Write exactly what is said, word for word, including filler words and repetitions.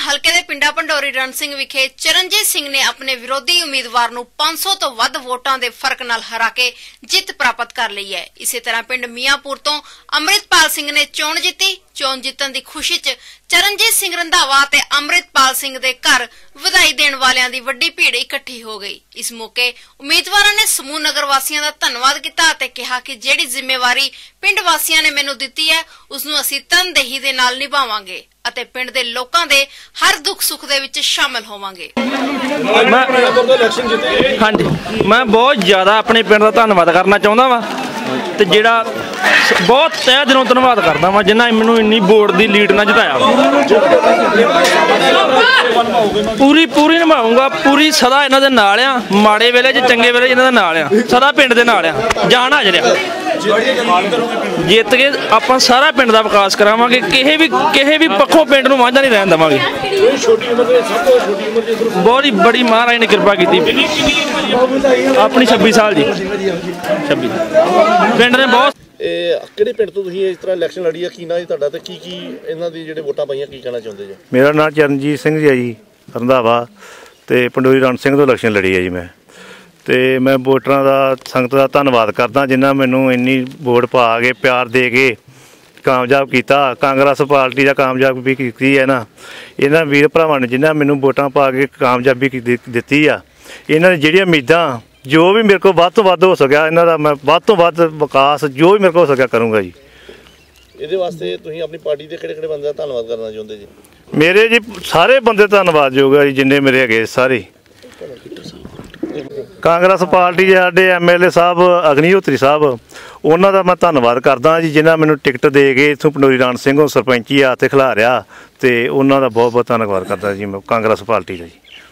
ਹਲਕੇ ਦੇ ਪਿੰਡਾਂ ਪੰਡੋਰੀ ਰਣ ਸਿੰਘ ਵਿਖੇ ਚਰਨਜੀਤ ਸਿੰਘ ਨੇ ਆਪਣੇ ਵਿਰੋਧੀ ਉਮੀਦਵਾਰ ਨੂੰ ਪੰਜ ਸੌ ਤੋਂ ਵੱਧ ਵੋਟਾਂ ਦੇ ਫਰਕ ਨਾਲ ਹਰਾ ਕੇ ਜਿੱਤ ਪ੍ਰਾਪਤ ਕਰ ਲਈ ਹੈ। ਇਸੇ ਤਰ੍ਹਾਂ ਪਿੰਡ ਮੀਆਂਪੁਰ ਤੋਂ ਅੰਮ੍ਰਿਤਪਾਲ ਸਿੰਘ ਨੇ ਚੋਣ ਜਿੱਤੀ। ਚੋਣ ਜਿੱਤਣ ਦੀ ਖੁਸ਼ੀ 'ਚ ਚਰਨਜੀਤ ਸਿੰਘ ਰੰਧਾਵਾ ਤੇ ਅੰਮ੍ਰਿਤਪਾਲ ਸਿੰਘ ਦੇ ਘਰ ਵਧਾਈ ਦੇਣ ਵਾਲਿਆਂ ਦੀ ਵੱਡੀ ਭੀੜ ਇਕੱਠੀ ਹੋ ਗਈ। ਇਸ ਮੌਕੇ ਉਮੀਦਵਾਰਾਂ ਨੇ ਸਮੂਹ ਨਗਰ ਵਾਸੀਆਂ ਦਾ ਧੰਨਵਾਦ ਕੀਤਾ ਅਤੇ ਕਿਹਾ ਕਿ ਜਿਹੜੀ ਜ਼ਿੰਮੇਵਾਰੀ ਪਿੰਡ ਵਾਸੀਆਂ ਨੇ ਮੈਨੂੰ ਦਿੱਤੀ ਹੈ ਉਸ ਨੂੰ ਅਸੀਂ ਤਨਦੇਹੀ ਦੇ ਨਾਲ ਨਿਭਾਵਾਂਗੇ ਅਤੇ ਪਿੰਡ ਦੇ ਲੋਕਾਂ ਦੇ ਹਰ ਦੁੱਖ ਸੁੱਖ ਦੇ ਵਿੱਚ ਸ਼ਾਮਲ ਹੋਵਾਂਗੇ। ਹਾਂਜੀ, ਮੈਂ ਬਹੁਤ ਜ਼ਿਆਦਾ ਆਪਣੇ ਪਿੰਡ ਦਾ ਧੰਨਵਾਦ ਕਰਨਾ ਚਾਹੁੰਦਾ ਵਾ ਤੇ ਜਿਹੜਾ ਬਹੁਤ ਤਹਿ ਦਿਲੋਂ ਧੰਨਵਾਦ ਕਰਦਾ ਵਾਂ ਜਿਨ੍ਹਾਂ ਮੈਨੂੰ ਇੰਨੀ ਵੋਟ ਦੀ ਲੀਡ ਨਾਲ ਜਿਤਾਇਆ। ਪੂਰੀ ਪੂਰੀ ਨਿਭਾਊਂਗਾ, ਪੂਰੀ ਸਦਾ ਇਹਨਾਂ ਦੇ ਨਾਲ ਆ, ਮਾੜੇ ਵੇਲੇ 'ਚ ਚੰਗੇ ਵੇਲੇ ਇਹਨਾਂ ਦੇ ਨਾਲ ਆ, ਸਦਾ ਪਿੰਡ ਦੇ ਨਾਲ ਆ, ਜਾਨ ਹਾਜ਼ਰ ਆ। ਜਿੱਤ ਕੇ ਆਪਾਂ ਸਾਰਾ ਪਿੰਡ ਦਾ ਵਿਕਾਸ ਕਰਾਵਾਂਗੇ, ਕਿਸੇ ਵੀ ਕਿਸੇ ਵੀ ਪੱਖੋਂ ਪਿੰਡ ਨੂੰ ਵਾਂਝਾ ਨਹੀਂ ਰਹਿਣ ਦੇਵਾਂਗੇ। ਬਹੁਤ ਹੀ ਬੜੀ ਮਹਾਰਾਜ ਨੇ ਕਿਰਪਾ ਕੀਤੀ। ਆਪਣੀ ਛੱਬੀ ਸਾਲ ਜੀ, ਛੱਬੀ ਪਿੰਡ ਨੇ ਬਹੁਤ। ਕਿਹੜੇ ਪਿੰਡ ਤੋਂ ਤੁਸੀਂ ਇਸ ਤਰ੍ਹਾਂ ਇਲੈਕਸ਼ਨ ਲੜੀ ਆ? ਕੀ ਨਾਂ ਜੀ ਤੁਹਾਡਾ ਤੇ ਕੀ ਕੀ ਇਹਨਾਂ ਦੀ ਜਿਹੜੇ ਵੋਟਾਂ ਪਾਈਆਂ ਕੀ ਕਹਿਣਾ ਚਾਹੁੰਦੇ ਜੀ? ਮੇਰਾ ਨਾਮ ਚਰਨਜੀਤ ਸਿੰਘ ਜੀ ਹੈ ਜੀ, ਰੰਧਾਵਾ ਤੇ ਪੰਡੋਰੀ ਰਣ ਸਿੰਘ ਤੋਂ ਇਲੈਕਸ਼ਨ ਲੜੀ ਹੈ ਜੀ ਮੈਂ। ਤੇ ਮੈਂ ਵੋਟਰਾਂ ਦਾ, ਸੰਗਤ ਦਾ ਧੰਨਵਾਦ ਕਰਦਾ ਜਿਨ੍ਹਾਂ ਮੈਨੂੰ ਇੰਨੀ ਵੋਟ ਪਾ ਕੇ ਪਿਆਰ ਦੇ ਕੇ ਕਾਮਯਾਬ ਕੀਤਾ। ਕਾਂਗਰਸ ਪਾਰਟੀ ਦਾ ਕਾਮਯਾਬ ਵੀ ਕੀਤੀ ਹੈ ਨਾ, ਇਹਨਾਂ ਵੀਰ ਭਰਾਵਾਂ ਨੇ ਜਿਨ੍ਹਾਂ ਮੈਨੂੰ ਵੋਟਾਂ ਪਾ ਕੇ ਕਾਮਯਾਬੀ ਦਿੱਤੀ ਆ। ਇਹਨਾਂ ਦੀ ਜਿਹੜੀਆਂ ਉਮੀਦਾਂ ਜੋ ਵੀ ਮੇਰੇ ਕੋਲ ਵੱਧ ਤੋਂ ਵੱਧ ਹੋ ਸਕਿਆ ਇਹਨਾਂ ਦਾ ਮੈਂ ਵੱਧ ਤੋਂ ਵੱਧ ਵਿਕਾਸ ਜੋ ਵੀ ਮੇਰੇ ਕੋਲ ਹੋ ਸਕਿਆ ਕਰੂੰਗਾ ਜੀ। ਇਹਦੇ ਵਾਸਤੇ ਤੁਸੀਂ ਆਪਣੀ ਪਾਰਟੀ ਦੇ ਕਿਹੜੇ ਕਿਹੜੇ ਬੰਦੇ ਦਾ ਧੰਨਵਾਦ ਕਰਨਾ ਚਾਹੁੰਦੇ ਜੀ? ਮੇਰੇ ਜੀ ਸਾਰੇ ਬੰਦੇ ਧੰਨਵਾਦਯੋਗ ਆ ਜੀ, ਜਿੰਨੇ ਮੇਰੇ ਹੈਗੇ ਸਾਰੇ। ਕਾਂਗਰਸ ਪਾਰਟੀ ਦੇ ਸਾਡੇ M L A sahib Agnihotri sahib, ਉਹਨਾਂ ਦਾ ਮੈਂ ਧੰਨਵਾਦ ਕਰਦਾ ਜੀ ਜਿਨ੍ਹਾਂ ਮੈਨੂੰ ਟਿਕਟ ਦੇ ਕੇ ਇੱਥੋਂ ਪੰਡੋਰੀ ਰਣ ਸਿੰਘੋਂ ਸਰਪੰਚੀ ਆ ਤੇ ਖਿਲਾਰਿਆ, ਤੇ ਉਹਨਾਂ ਦਾ ਬਹੁਤ ਬਹੁਤ ਧੰਨਵਾਦ ਕਰਦਾ ਜੀ ਮੈਂ ਕਾਂਗਰਸ ਪਾਰਟੀ ਦਾ ਜੀ।